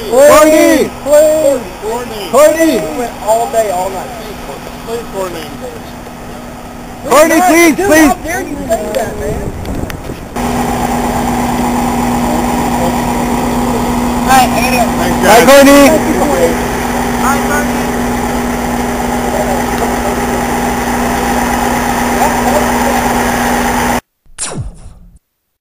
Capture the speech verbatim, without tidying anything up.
Courtney! Please! Courtney! Courtney! We went all day, all night. Please, Courtney. Courtney, please, Dude, please! how dare you say that, man? Thanks, Bye, guys. Courtney! Hi, Bernie.